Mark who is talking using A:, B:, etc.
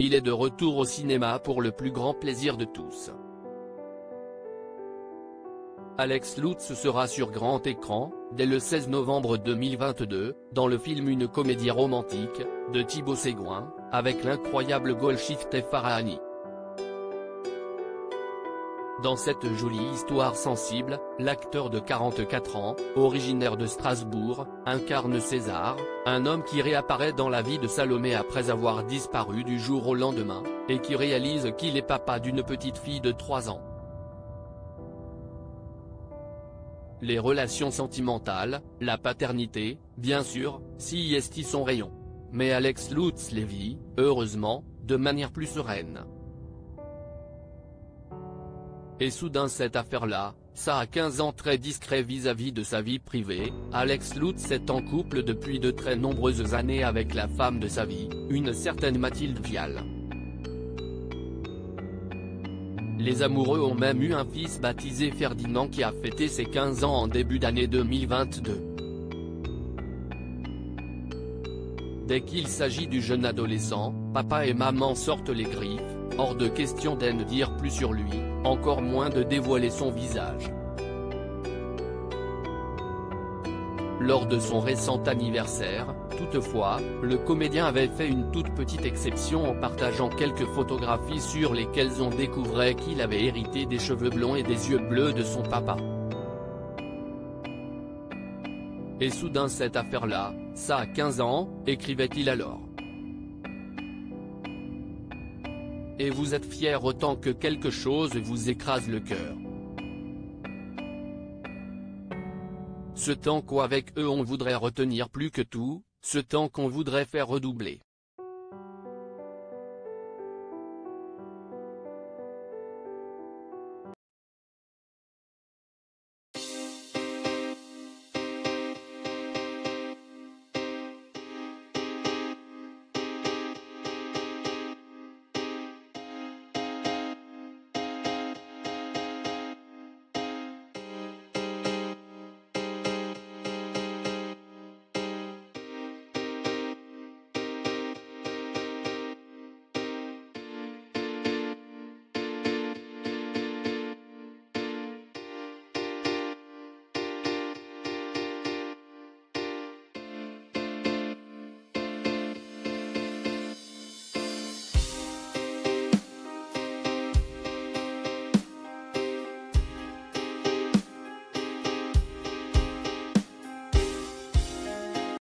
A: il est de retour au cinéma pour le plus grand plaisir de tous. Alex Lutz sera sur grand écran, dès le 16 novembre 2022, dans le film Une comédie romantique, de Thibaut Seguin, avec l'incroyable Golshifteh Farahani. Dans cette jolie histoire sensible, l'acteur de 44 ans, originaire de Strasbourg, incarne César, un homme qui réapparaît dans la vie de Salomé après avoir disparu du jour au lendemain, et qui réalise qu'il est papa d'une petite fille de 3 ans. Les relations sentimentales, la paternité, bien sûr, s'y est son rayon. Mais Alex Lutz les vit, heureusement, de manière plus sereine. Et soudain cette affaire-là, ça a 15 ans très discret vis-à-vis de sa vie privée. Alex Lutz est en couple depuis de très nombreuses années avec la femme de sa vie, une certaine Mathilde Vial. Les amoureux ont même eu un fils baptisé Ferdinand qui a fêté ses 15 ans en début d'année 2022. Dès qu'il s'agit du jeune adolescent, papa et maman sortent les griffes, hors de question d'en dire plus sur lui, encore moins de dévoiler son visage. Lors de son récent anniversaire, toutefois, le comédien avait fait une toute petite exception en partageant quelques photographies sur lesquelles on découvrait qu'il avait hérité des cheveux blonds et des yeux bleus de son papa. Et soudain cette affaire-là, ça a 15 ans, écrivait-il alors. Et vous êtes fier autant que quelque chose vous écrase le cœur. Ce temps qu'avec eux on voudrait retenir plus que tout, ce temps qu'on voudrait faire redoubler.